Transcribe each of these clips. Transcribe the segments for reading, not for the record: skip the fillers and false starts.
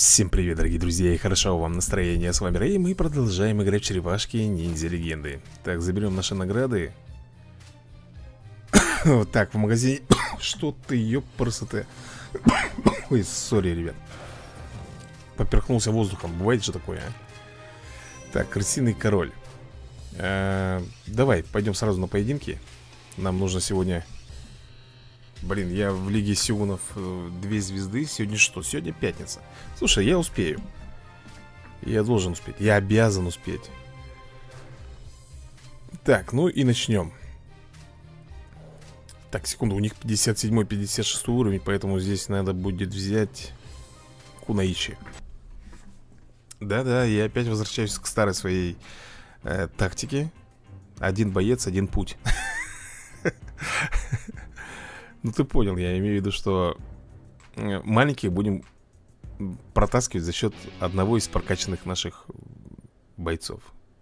Всем привет, дорогие друзья, и хорошо вам настроение. С вами Рэй, мы продолжаем играть в черепашки ниндзя легенды. Так, заберем наши награды. Вот так, в магазине. Что ты, ёпрст. Ой, сори, ребят. Поперхнулся воздухом, бывает же такое, а? Так, крысиный король. Давай, пойдем сразу на поединки. Нам нужно сегодня... Блин, я в Лиге Сёгунов 2 звезды. Сегодня что? Сегодня пятница. Слушай, я успею. Я должен успеть. Я обязан успеть. Так, ну и начнем. Так, секунду, у них 57-56 уровень, поэтому здесь надо будет взять Кунаичи. Да-да, я опять возвращаюсь к старой своей тактике. Один боец, один путь. Ну ты понял, я имею в виду, что маленьких будем протаскивать за счет одного из прокачанных наших бойцов.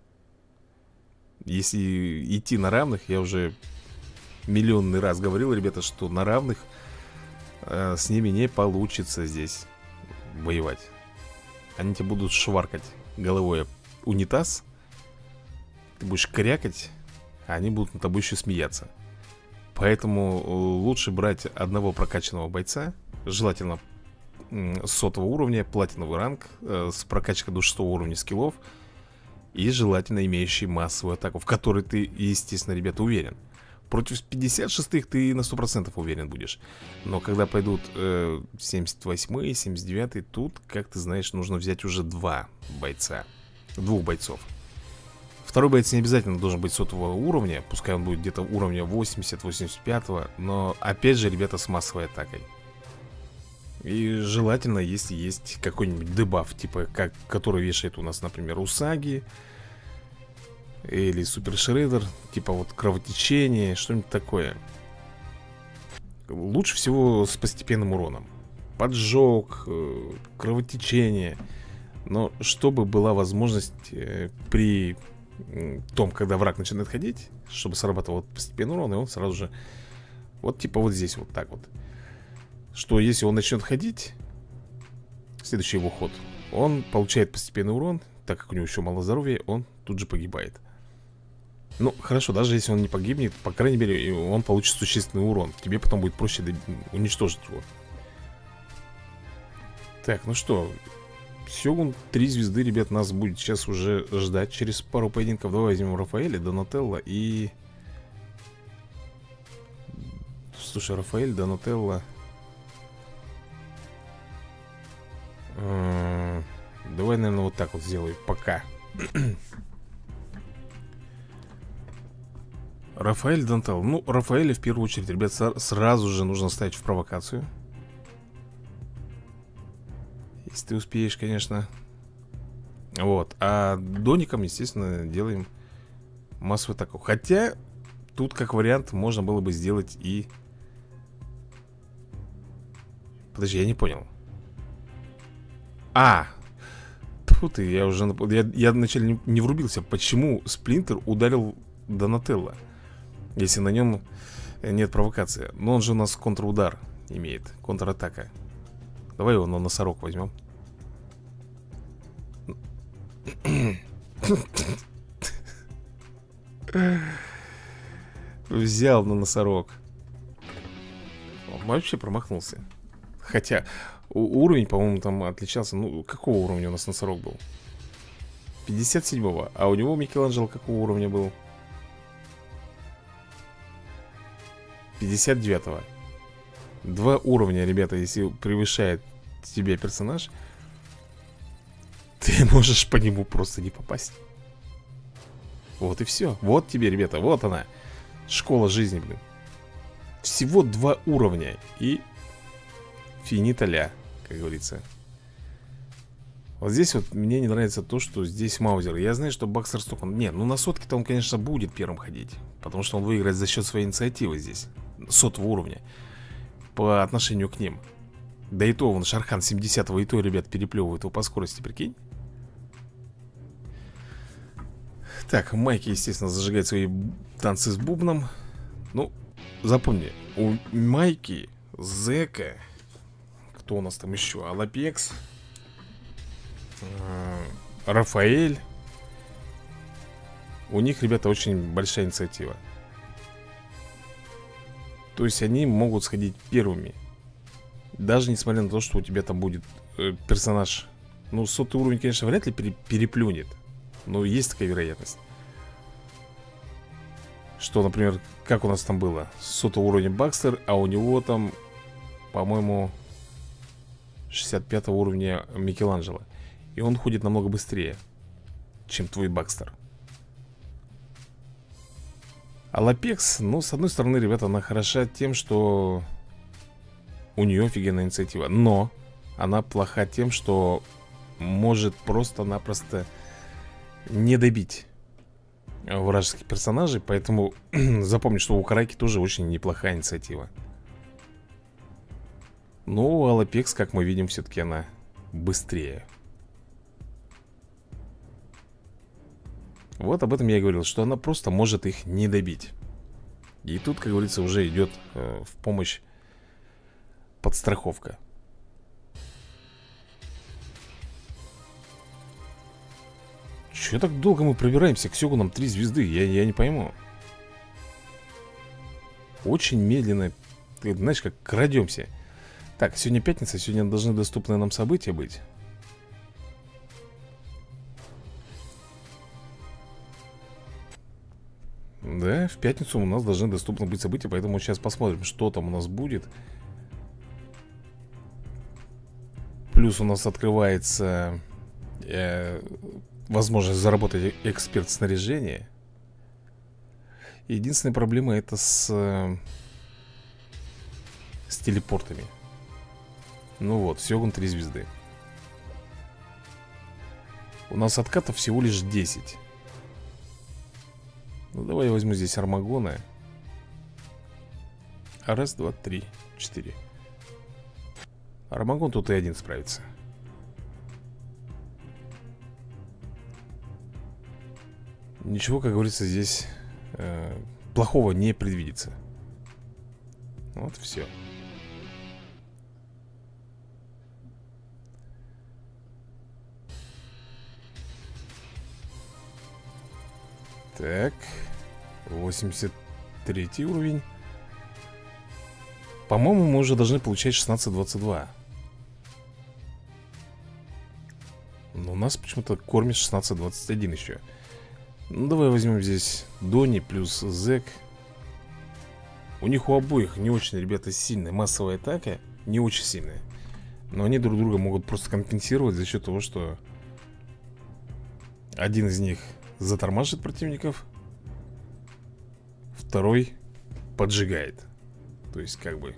Если идти на равных, я уже миллионный раз говорил, ребята, что на равных с ними не получится здесь воевать. Они тебе будут шваркать головой об унитаз, ты будешь крякать, а они будут над тобой еще смеяться. Поэтому лучше брать одного прокачанного бойца, желательно с 100 уровня, платиновый ранг, с прокачкой до 6 уровня скиллов, и желательно имеющий массовую атаку, в которой ты, естественно, ребята, уверен. Против 56-х ты на 100% уверен будешь. Но когда пойдут 78-е, 79-е, тут, как ты знаешь, нужно взять уже двух бойцов. Второй боец не обязательно должен быть 100 уровня. Пускай он будет где-то уровня 80-85, но опять же, ребята, с массовой атакой. И желательно, если есть какой-нибудь дебаф, типа который вешает у нас, например, Усаги или Супер Шредер, типа вот кровотечение, что-нибудь такое. Лучше всего с постепенным уроном. Поджог, кровотечение. Но чтобы была возможность при том, когда враг начинает ходить, чтобы срабатывал постепенный урон, и он сразу же вот типа вот здесь вот так вот, что если он начнет ходить, следующий его ход, он получает постепенный урон. Так как у него еще мало здоровья, он тут же погибает. Ну, хорошо, даже если он не погибнет, по крайней мере, он получит существенный урон. Тебе потом будет проще уничтожить его. Так, ну что, Сёгун 3 звезды, ребят, нас будет сейчас уже ждать через пару поединков. Давай возьмем Рафаэля, Донателло и... Слушай, Рафаэль, Донателло... Давай, наверное, вот так вот сделаю. Пока. Рафаэль, Донателло. Ну, Рафаэля в первую очередь, ребят, сразу же нужно ставить в провокацию. Если ты успеешь, конечно. Вот. А доником, естественно, делаем массовую атаку. Хотя, тут как вариант можно было бы сделать и... Подожди, я не понял. Тьфу ты, я уже... Я вначале не врубился. Почему Сплинтер ударил Донателло, если на нем нет провокации? Но он же у нас контрудар имеет. Контратака. Давай его на носорог возьмем. Взял на носорог. Он вообще промахнулся. Хотя уровень, по-моему, там отличался. Ну, какого уровня у нас носорог был? 57-го. А у него Микеланджело какого уровня был? 59-го. 2 уровня, ребята, если превышает тебя персонаж, ты можешь по нему просто не попасть. Вот и все. Вот тебе, ребята, вот она, школа жизни, блин. Всего 2 уровня и финита ля, как говорится. Вот здесь вот мне не нравится то, что здесь Маузер. Я знаю, что Бакстер Стокман... Нет, ну на сотке-то он, конечно, будет первым ходить, потому что он выиграет за счет своей инициативы здесь 100 уровня по отношению к ним. Да и то, вон, Шархан 70-го, и то, ребят, переплевывает его по скорости, прикинь. Так, Майки, естественно, зажигает свои танцы с бубном. Ну, запомни, у Майки, Зека, кто у нас там еще? Алапекс, Рафаэль. У них, ребята, очень большая инициатива. То есть они могут сходить первыми. Даже несмотря на то, что у тебя там будет персонаж. Ну, 100-й уровень, конечно, вряд ли переплюнет. Но есть такая вероятность. Что, например, как у нас там было? 100-й уровень Бакстер, а у него там, по-моему, 65-го уровня Микеланджело. И он ходит намного быстрее, чем твой Бакстер. А Лапекс, ну, с одной стороны, ребята, она хороша тем, что у нее офигенная инициатива. Но она плоха тем, что может просто-напросто не добить вражеских персонажей. Поэтому запомни, что у Караки тоже очень неплохая инициатива. Но а Лапекс, как мы видим, все-таки она быстрее. Вот об этом я и говорил, что она просто может их не добить. И тут, как говорится, уже идет в помощь подстраховка. Че так долго мы пробираемся к Сёгунам 3 звезды? Я не пойму. Очень медленно, ты знаешь, как крадемся. Так, сегодня пятница, сегодня должны доступны нам события быть. Да, в пятницу у нас должны доступны быть события, поэтому сейчас посмотрим, что там у нас будет. Плюс у нас открывается возможность заработать эксперт снаряжения. Единственная проблема это с телепортами. Ну вот, Сёгун 3 звезды. У нас откатов всего лишь 10. Ну давай я возьму здесь Армагона. Раз, два, три, 4. Армагон тут и один справится. Ничего, как говорится, здесь плохого не предвидится. Вот все. Так, 83 уровень. По-моему, мы уже должны получать 16-22. Но у нас почему-то кормит 16-21 еще. Ну, давай возьмем здесь Дони плюс Зек. У них у обоих не очень, ребята, сильная массовая атака. Не очень сильная. Но они друг друга могут просто компенсировать за счет того, что один из них затормаживает противников, второй поджигает. То есть как бы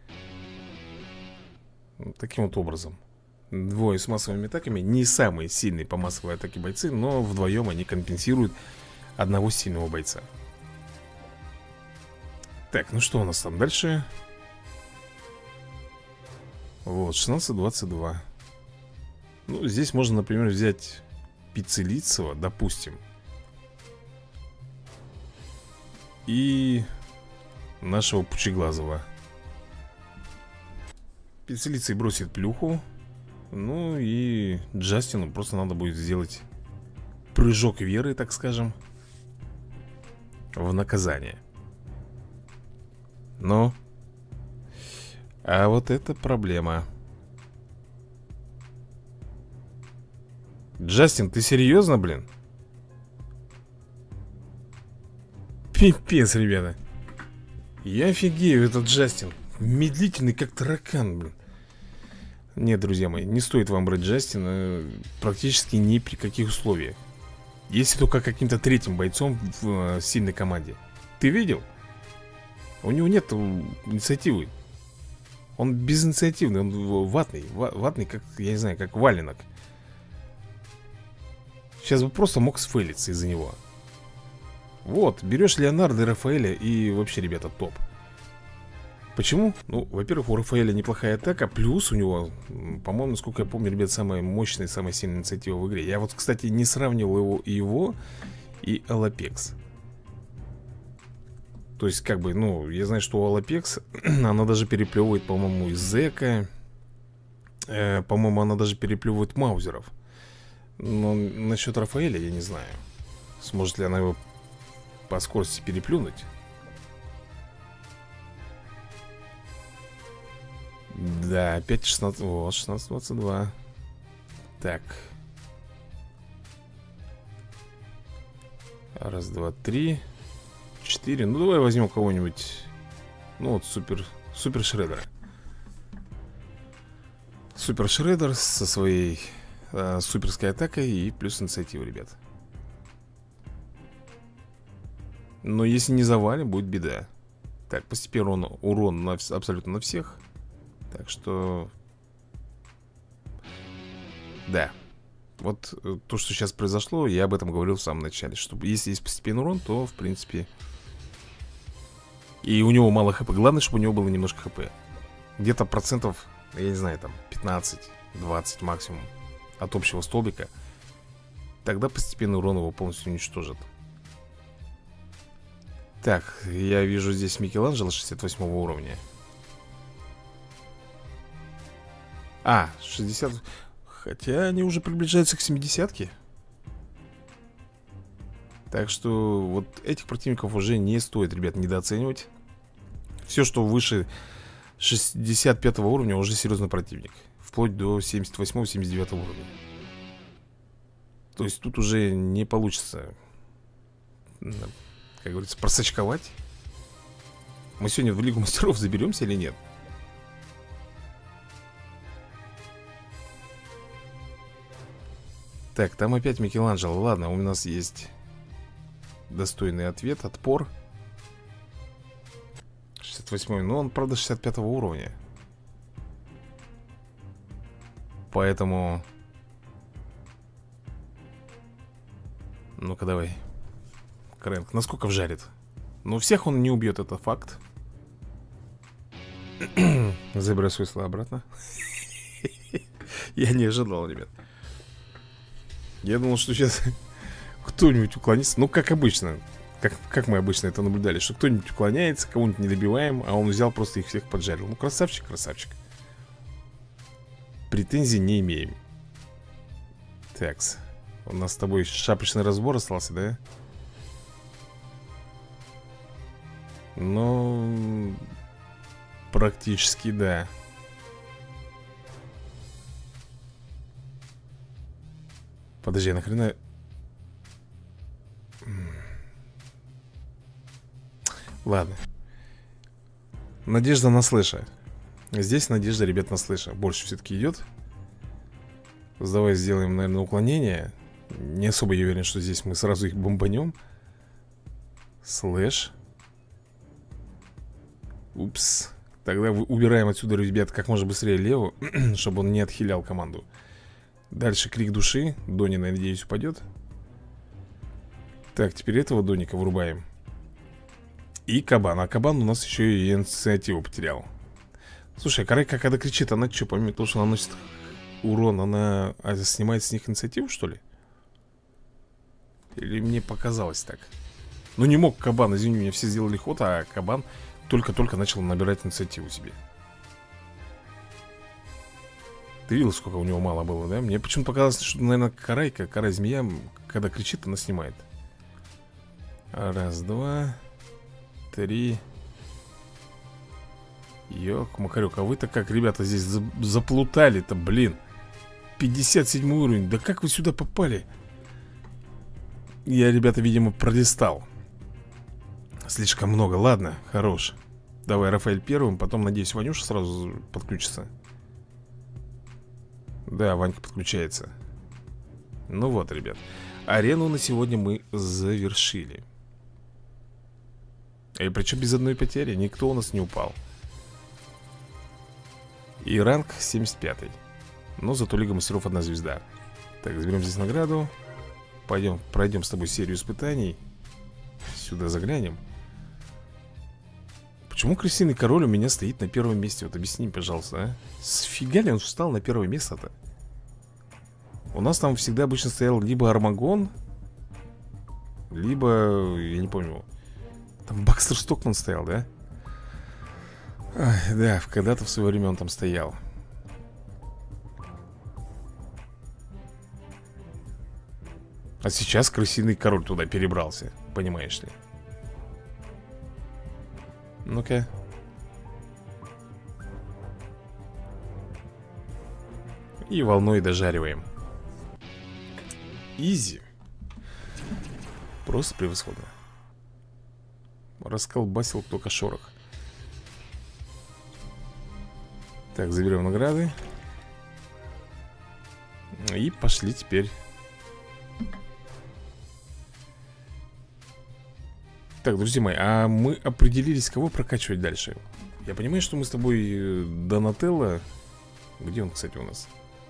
таким вот образом. Двое с массовыми атаками. Не самые сильные по массовой атаке бойцы, но вдвоем они компенсируют одного сильного бойца. Так, ну что у нас там дальше? Вот, 16-22. Ну, здесь можно, например, взять Пиццелицева, допустим, и нашего Пучеглазого. Пиццелицей бросит плюху. Ну и Джастину просто надо будет сделать прыжок веры, так скажем, в наказание. Но а вот это проблема. Джастин, ты серьезно, блин? Пипец, ребята. Я офигею, этот Джастин. Медлительный, как таракан, блин. Нет, друзья мои, не стоит вам брать Джастина практически ни при каких условиях. Если только каким-то третьим бойцом в сильной команде. Ты видел? У него нет инициативы. Он безинициативный, он ватный. Ватный, как, я не знаю, как валенок. Сейчас бы просто мог сфейлиться из-за него. Вот, берешь Леонардо и Рафаэля и вообще, ребята, топ. Почему? Ну, во-первых, у Рафаэля неплохая атака. Плюс у него, по-моему, насколько я помню, ребят, самая мощная, самая сильная инициатива в игре. Я вот, кстати, не сравнивал его и Алапекс. То есть, как бы, ну, я знаю, что у Алапекс она даже переплевывает, по-моему, из Зека. По-моему, она даже переплевывает маузеров. Но насчет Рафаэля я не знаю. Сможет ли она его по скорости переплюнуть? Да, опять 16. Вот, 16-22. Так. Раз, два, три, 4. Ну, давай возьмем кого-нибудь. Ну, вот Супер Шреддера. Супер Шреддер со своей суперской атакой и плюс инициатива, ребят. Но если не завалим, будет беда. Так, постепенно урон абсолютно на всех. Так что... Да. Вот то, что сейчас произошло, я об этом говорил в самом начале. Что если есть постепенный урон, то, в принципе... И у него мало хп. Главное, чтобы у него было немножко хп. Где-то процентов, я не знаю, там 15-20 максимум от общего столбика. Тогда постепенный урон его полностью уничтожит. Так, я вижу здесь Микеланджело 68 уровня. 60. Хотя они уже приближаются к 70-ке. Так что вот этих противников уже не стоит, ребят, недооценивать. Все, что выше 65 уровня, уже серьезный противник. Вплоть до 78-79 уровня. То есть тут уже не получится, как говорится, просачковать. Мы сегодня в Лигу Мастеров заберемся или нет? Так, там опять Микеланджело. Ладно, у нас есть достойный ответ, отпор. 68-й, но он, правда, 65 уровня. Поэтому... Ну-ка, давай. Крэнк, насколько вжарит? Ну, всех он не убьет, это факт. Забирай свои слова обратно. Я не ожидал, ребят. Я думал, что сейчас кто-нибудь уклонится. Ну, как обычно. Как мы обычно это наблюдали. Что кто-нибудь уклоняется, кого-нибудь не добиваем, а он взял, просто их всех поджарил. Ну, красавчик, красавчик. Претензий не имеем. Такс. У нас с тобой шапочный разбор остался, да? Ну... Практически, да. Подожди, нахрена... Ладно. Надежда на слэша. Здесь надежда, ребят, на слэша больше все-таки идет. Давай сделаем, наверное, уклонение. Не особо я уверен, что здесь мы сразу их бомбанем. Слэш. Упс. Тогда убираем отсюда, ребят, как можно быстрее Леву, чтобы он не отхилял команду. Дальше крик души. Дони, надеюсь, упадет. Так, теперь этого Доника вырубаем. И кабан. А кабан у нас еще и инициативу потерял. Слушай, Карайка, когда кричит, она что, помимо того, что она наносит урон, она снимает с них инициативу, что ли? Или мне показалось так? Ну не мог кабан, извини меня, все сделали ход, а кабан только-только начал набирать инициативу себе. Ты видел, сколько у него мало было, да? Мне почему-то показалось, что, наверное, Карайка, Карай-змея, когда кричит, она снимает. Раз, два, три. Ёк-макарёк, а вы-то как, ребята, здесь заплутали-то, блин. 57 уровень, да как вы сюда попали? Я, ребята, видимо, пролистал. Слишком много, ладно, хорош. Давай, Рафаэль первым, потом, надеюсь, Ванюша сразу подключится. Да, Ванька подключается. Ну вот, ребят, арену на сегодня мы завершили. И причем без одной потери, никто у нас не упал. И ранг 75-й. Но зато Лига Мастеров 1 звезда. Так, заберем здесь награду. Пойдем, пройдем с тобой серию испытаний. Сюда заглянем. Почему крысиный король у меня стоит на первом месте? Вот объясни, пожалуйста, а? Сфига ли он встал на первое место-то? У нас там всегда обычно стоял либо Армагон, либо, я не помню, там Бакстер Стокман стоял, да? Ай, да, когда-то в свое время он там стоял. А сейчас крысиный король туда перебрался. Понимаешь ли? Ну-ка. И волной дожариваем. Изи. Просто превосходно. Расколбасил только шорох. Так, заберем награды. И пошли теперь. Так, друзья мои, а мы определились, кого прокачивать дальше. Я понимаю, что мы с тобой Донателло. Где он, кстати, у нас?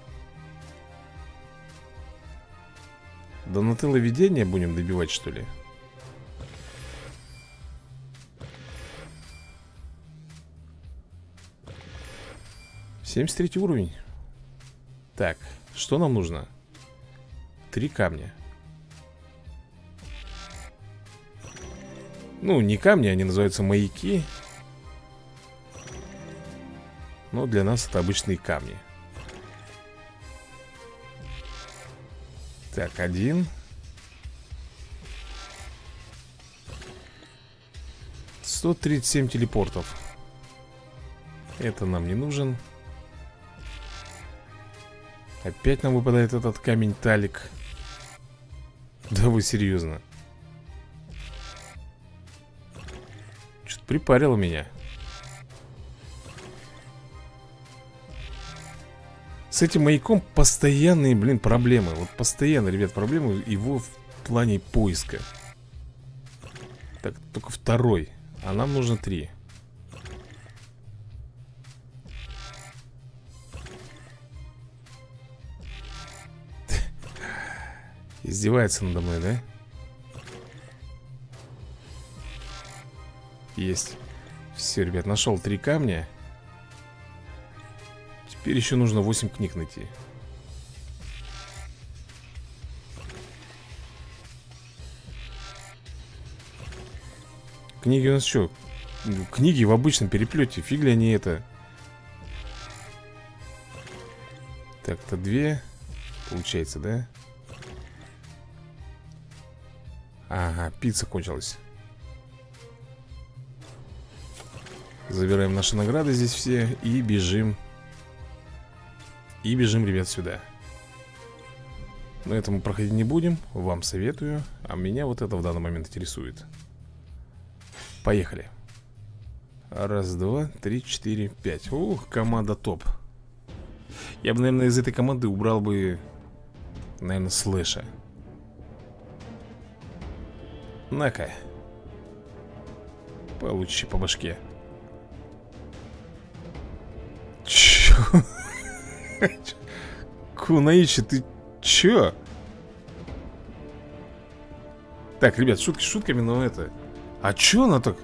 Донателло видения будем добивать, что ли? Семьдесят третий уровень. Так, что нам нужно? 3 камня. Ну, не камни, они называются маяки. Но для нас это обычные камни. Так, 1. 137 телепортов. Это нам не нужен. Опять нам выпадает этот камень талик. Да вы серьезно? Что-то припарило меня. С этим маяком постоянные, блин, проблемы. Вот постоянно, ребят, проблемы его в плане поиска. Так, только 2. А нам нужно 3. Издевается надо мной, да? Есть. Все, ребят, нашел 3 камня. Теперь еще нужно 8 книг найти. Книги у нас что? Книги в обычном переплете. Фиг ли они это? Так-то 2. Получается, да? Ага, пицца кончилась. Забираем наши награды здесь все. И бежим. И бежим, ребят, сюда. Но это мы проходить не будем. Вам советую. А меня вот это в данный момент интересует. Поехали. 1, 2, 3, 4, 5. Ух, команда топ. Я бы, наверное, из этой команды убрал бы, наверное, Слэша. На-ка. Получи по башке. Чё? Кунаичи, ты чё? Так, ребят, шутки шутками, но это... А чё она так?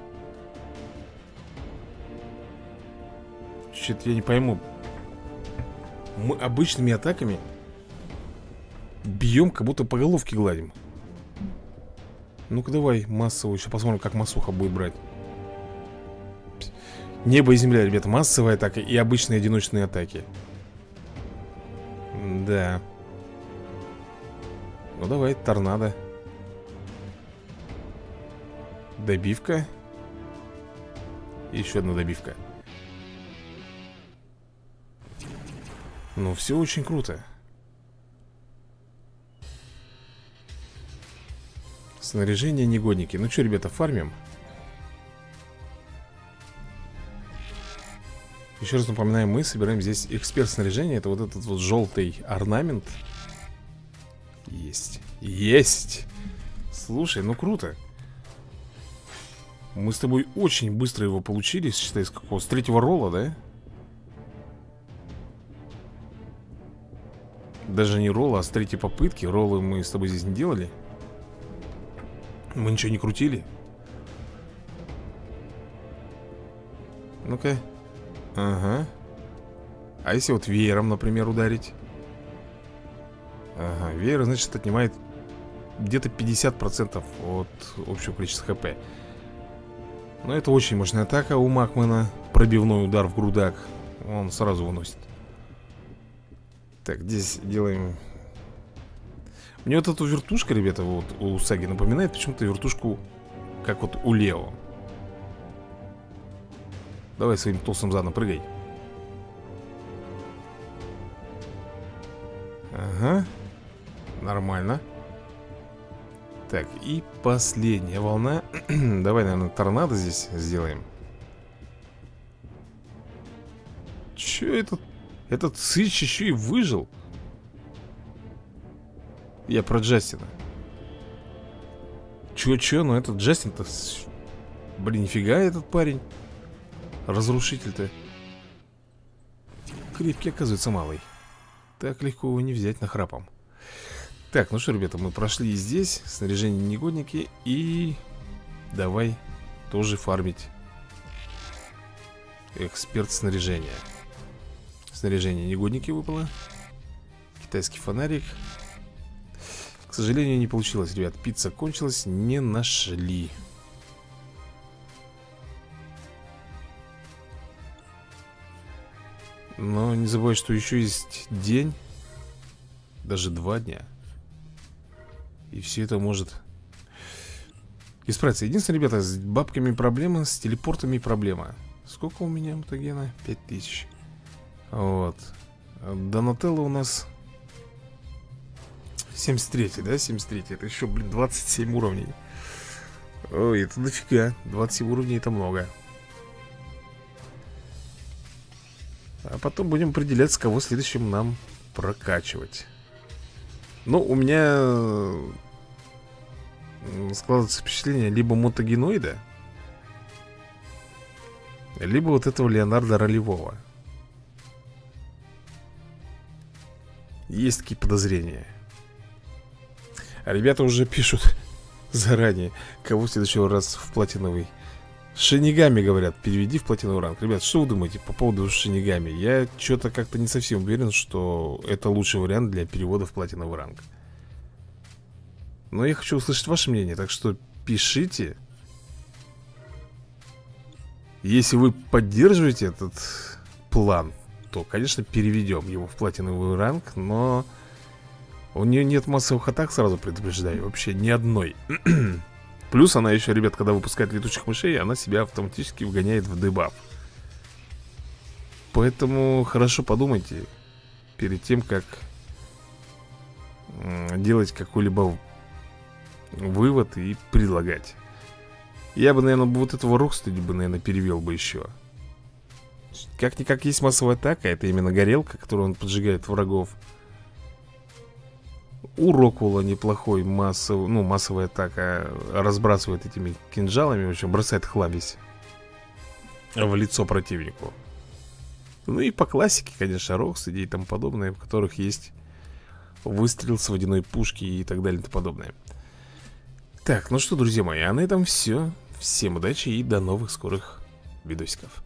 Чё-то я не пойму. Мы обычными атаками бьем, как будто по головке гладим. Ну-ка давай массовую. Еще посмотрим, как массуха будет брать. Небо и земля, ребята. Массовая атака и обычные одиночные атаки. Да. Ну давай, торнадо. Добивка. И еще одна добивка. Ну все очень круто. Снаряжение негодники. Ну что, ребята, фармим. Еще раз напоминаю, мы собираем здесь эксперт снаряжения. Это вот этот вот желтый орнамент. Есть. Есть. Слушай, ну круто. Мы с тобой очень быстро его получили. Считай, с какого? С 3-го ролла, да? Даже не ролла, а с 3-й попытки. Роллы мы с тобой здесь не делали. Мы ничего не крутили. Ну-ка. Ага. А если вот веером, например, ударить? Ага, веер, значит, отнимает где-то 50% от общего количества хп. Но это очень мощная атака у Макмана. Пробивной удар в грудак. Он сразу выносит. Так, здесь делаем... Мне вот эта вертушка, ребята, вот у Саги напоминает почему-то вертушку, как вот у Лео. Давай своим толстым задом прыгай. Ага. Нормально. Так, и последняя волна. Давай, наверное, торнадо здесь сделаем. Че этот? Этот сыч еще и выжил. Я про Джастина. Че, но этот Джастин-то... Блин, нифига этот парень. Разрушитель-то. Крепкий, оказывается, малый. Так легко его не взять нахрапом. Так, ну что, ребята, мы прошли здесь. Снаряжение негодники. И давай тоже фармить. Эксперт снаряжения. Снаряжение негодники выпало. Китайский фонарик. К сожалению, не получилось, ребят. Пицца кончилась, не нашли. Но не забывай, что еще есть день. Даже 2 дня. И все это может исправиться. Единственное, ребята, с бабками проблема, с телепортами проблема. Сколько у меня мутагена? 5000. Вот. Донателло у нас 73, да? 73. Это еще, блин, 27 уровней. Ой, это дофига. 27 уровней это много. А потом будем определяться, кого следующим нам прокачивать. Ну, у меня складывается впечатление либо мутагеноида, либо вот этого Леонардо Ролевого. Есть такие подозрения. А ребята уже пишут заранее, кого в следующий раз в платиновый. Шинигами, говорят, переведи в платиновый ранг. Ребят, что вы думаете по поводу Шинигами? Я что-то как-то не совсем уверен, что это лучший вариант для перевода в платиновый ранг. Но я хочу услышать ваше мнение, так что пишите. Если вы поддерживаете этот план, то, конечно, переведем его в платиновый ранг. Но у нее нет массовых атак, сразу предупреждаю. Вообще ни одной. Плюс она еще, ребят, когда выпускает летучих мышей, она себя автоматически вгоняет в дебаф. Поэтому хорошо подумайте перед тем, как делать какой-либо вывод и предлагать. Я бы, наверное, вот этого Рокстеди бы, наверное, перевел бы еще. Как-никак есть массовая атака. Это именно горелка, которую он поджигает врагов. У Роквелла неплохой массовая атака. Разбрасывает этими кинжалами. В общем, бросает хламись в лицо противнику. Ну и по классике, конечно, Рокстеди и тому подобное, в которых есть выстрел с водяной пушки и так далее и тому подобное. Так, ну что, друзья мои, а на этом все. Всем удачи и до новых скорых видосиков.